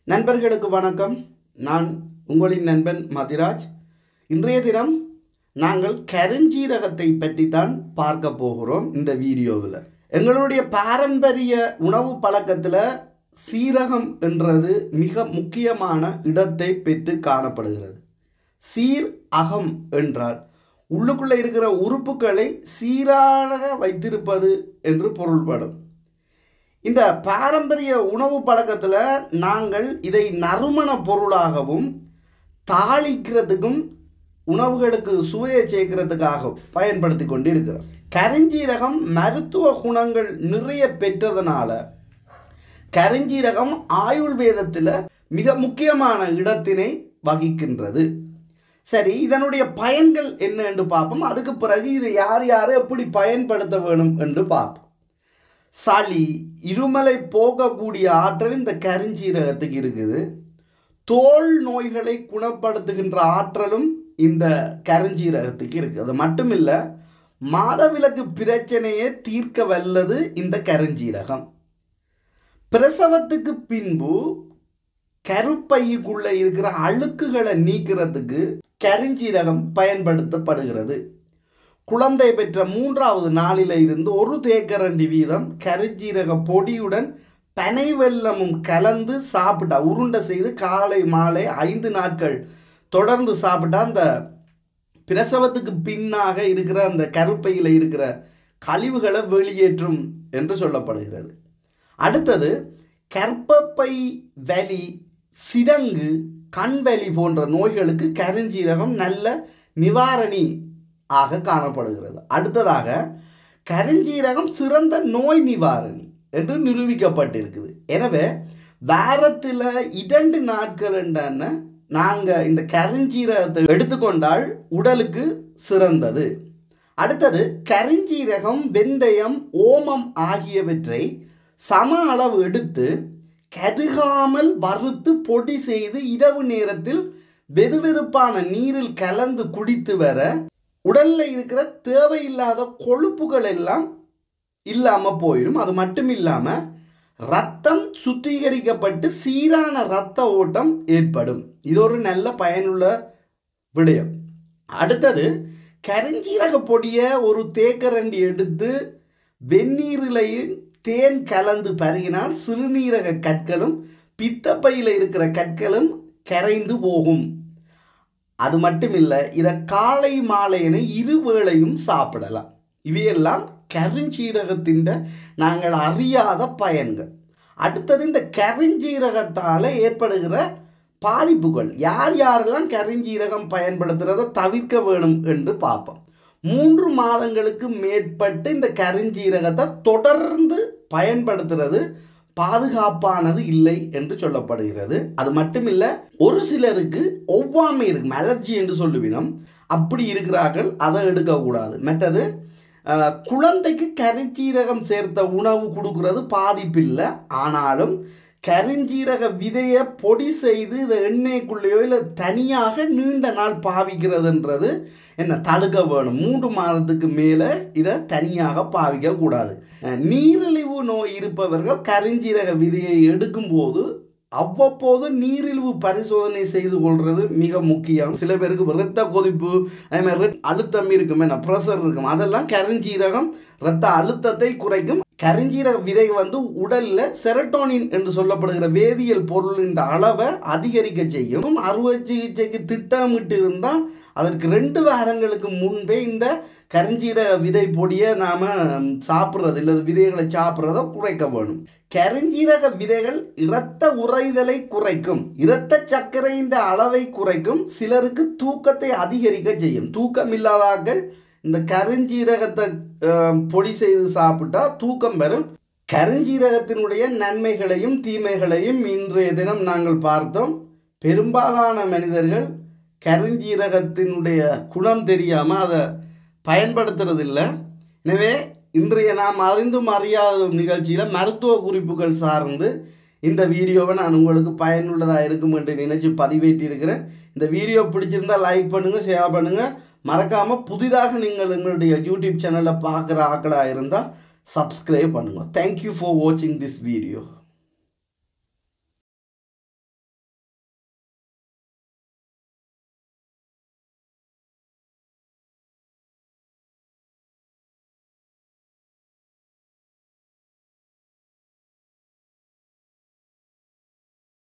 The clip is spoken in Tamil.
நண்பர்களுக்கு வணக்கம். நான் உங்களின் நண்பன் மதிராஜ். இன்றைய தினம் நாங்கள் கருஞ்சீரகத்தை பற்றி தான் பார்க்க போகிறோம். இந்த வீடியோவில் எங்களுடைய பாரம்பரிய உணவு பழக்கத்தில் சீரகம் என்றது மிக முக்கியமான இடத்தை பெற்று காணப்படுகிறது. சீர் அகம் என்றால் உள்ளுக்குள்ளே இருக்கிற உறுப்புகளை சீராக வைத்திருப்பது என்று பொருள்படும். இந்த பாரம்பரிய உணவு பழக்கத்தில் நாங்கள் இதை நறுமண பொருளாகவும் தாளிக்கிறதுக்கும் உணவுகளுக்கு சுவையை சேர்க்கிறதுக்காக பயன்படுத்தி கொண்டு இருக்கிறோம். கருஞ்சீரகம் மருத்துவ குணங்கள் நிறைய பெற்றதனால கருஞ்சீரகம் ஆயுர்வேதத்தில் மிக முக்கியமான இடத்தினை வகிக்கின்றது. சரி, இதனுடைய பயன்கள் என்ன என்று பார்ப்போம். அதுக்கு பிறகு இதை யார் யார் எப்படி பயன்படுத்த வேணும் என்று பார்ப்போம். சளி இருமலை போகக்கூடிய ஆற்றல் இந்த கருஞ்சீரகத்துக்கு இருக்குது. தோல் நோய்களை குணப்படுத்துகின்ற ஆற்றலும் இந்த கருஞ்சீரகத்துக்கு இருக்குது. அது மட்டும் இல்லை, மாதவிலக்கு பிரச்சனையை தீர்க்க வல்லது இந்த கருஞ்சீரகம். பிரசவத்துக்கு பின்பு கருப்பைக்குள்ளே இருக்கிற அழுக்குகளை நீக்கிறதுக்கு கருஞ்சீரகம் பயன்படுத்தப்படுகிறது. குழந்தை பெற்ற 3வது நாளில் இருந்து 1 தேக்கரண்டி வீதம் கருஞ்சீரக பொடியுடன் பனை வெல்லமும் கலந்து சாப்பிட்டா, உருண்டை செய்து காலை மாலை 5 நாட்கள் தொடர்ந்து சாப்பிட்டா அந்த பிரசவத்துக்கு பின்னாக இருக்கிற அந்த கருப்பையில் இருக்கிற கழிவுகளை வெளியேற்றும் என்று சொல்லப்படுகிறது. அடுத்தது, கர்ப்பப்பை வலி, சிரங்கு, கண்வலி போன்ற நோய்களுக்கு கருஞ்சீரகம் நல்ல நிவாரணி ஆக காணப்படுகிறது. அடுத்ததாக, கருஞ்சீரகம் சிறந்த நோய் நிவாரணி என்று நிரூபிக்கப்பட்டிருக்குது. எனவே வாரத்தில் 2 நாட்கள் என்ன நாங்கள் இந்த கருஞ்சீரகத்தை எடுத்துக்கொண்டால் உடலுக்கு சிறந்தது. அடுத்தது, கருஞ்சீரகம், வெந்தயம், ஓமம் ஆகியவற்றை சம அளவு எடுத்து கருகாமல் வறுத்து பொடி செய்து இரவு நேரத்தில் வெதுவெதுப்பான நீரில் கலந்து குடித்து வர உடலில் இருக்கிற தேவையில்லாத கொழுப்புகள் எல்லாம் இல்லாமல் போயிடும். அது மட்டும் இல்லாமல் இரத்தம் சுத்திகரிக்கப்பட்டு சீரான இரத்த ஓட்டம் ஏற்படும். இது ஒரு நல்ல பயனுள்ள விடயம். அடுத்தது, கருஞ்சீரக பொடியை 1 தேக்கரண்டி எடுத்து வெந்நீரிலையும் தேன் கலந்து பருகினால் சிறுநீரக கற்களும் பித்தப்பையில் இருக்கிற கற்களும் கரைந்து போகும். அது மட்டும் இல்லை, இதை காலை மாலை என 2 வேளையும் சாப்பிடலாம். இவையெல்லாம் கருஞ்சீரகத்தின் நாங்கள் அறியாத பயன்கள். அடுத்தது, இந்த கருஞ்சீரகத்தால் ஏற்படுகிற பாதிப்புகள். யார் யாரெல்லாம் கருஞ்சீரகம் பயன்படுத்துகிறத தவிர்க்க வேணும் என்று பார்ப்போம். 3 மாதங்களுக்கு மேற்பட்டு இந்த கருஞ்சீரகத்தை தொடர்ந்து பயன்படுத்துறது பாதுகாப்பானது இல்லை என்று சொல்லப்படுகிறது. அது மட்டும் இல்லை, ஒரு சிலருக்கு ஒவ்வாமை இருக்கும், அலர்ஜி என்று சொல்லுவினோம். அப்படி இருக்கிறார்கள், அதை எடுக்கக்கூடாது. மற்றது, குழந்தைக்கு கருஞ்சீரகம் சேர்த்த உணவு கொடுக்கறது பாதிப்பில்லை. ஆனாலும் கருஞ்சீரக விதையை பொடி செய்து இதை எண்ணெய்க்குள்ளேயோ இல்லை தனியாக நீண்ட நாள் பாவிக்கிறதுன்றது என்ன தடுக்க வேணும். 3 மாதத்துக்கு மேலே இதை தனியாக பாவிக்கக்கூடாது. நீரிழிவு நோய் இருப்பவர்கள் கருஞ்சீரக விதையை எடுக்கும்போது அவ்வப்போது நீரிழிவு பரிசோதனை செய்து கொள்வது மிக முக்கியம். சில பேருக்கு இரத்த கொதிப்பு, அதே மாதிரி அழுத்தம் இருக்கும், என்ன ப்ரெஷர் இருக்கும். அதெல்லாம் கருஞ்சீரகம் இரத்த அழுத்தத்தை குறைக்கும். கருஞ்சீரக விதை உடலில் செரட்டோனின் என்று சொல்லப்படுகிற வேதியியல் பொருளின் அளவை அதிகரிக்க செய்யும். அறுவை சிகிச்சைக்கு திட்டமிட்டு இருந்தால் அதற்கு 2 வாரங்களுக்கு முன்பே இந்த கருஞ்சீரக விதை பொடியை நாம் சாப்பிட்றது இல்லை, விதைகளை சாப்பிட்றத குறைக்க வேணும். கருஞ்சீரக விதைகள் இரத்த உறைதலை குறைக்கும், இரத்த சர்க்கரையின் அளவை குறைக்கும், சிலருக்கு தூக்கத்தை அதிகரிக்க செய்யும். தூக்கம் இல்லாதாக்கள் இந்த கருஞ்சீரகத்தை பொடி செய்து சாப்பிட்டா தூக்கம் வரும். கருஞ்சீரகத்தினுடைய நன்மைகளையும் தீமைகளையும் இன்றைய தினம் நாங்கள் பார்த்தோம். பெரும்பாலான மனிதர்கள் கருஞ்சீரகத்தினுடைய குணம் தெரியாமல் அதை பயன்படுத்துறதில்லை. எனவே இன்றைய நாம் அறிந்தும் அறியாத நிகழ்ச்சியில் மருத்துவ குறிப்புகள் சார்ந்து இந்த வீடியோவை நான் உங்களுக்கு பயனுள்ளதாக இருக்கும் என்று நினைச்சு பதிவேற்றிருக்கிறேன். இந்த வீடியோ பிடிச்சிருந்தால் லைக் பண்ணுங்கள், ஷேர் பண்ணுங்கள். மறக்காமல் புதிதாக நீங்கள் எங்களுடைய யூடியூப் சேனலில் பார்க்குற ஆக்களாக இருந்தால் சப்ஸ்கிரைப் பண்ணுங்கள். தேங்க்யூ ஃபார் வாட்சிங் திஸ் வீடியோ.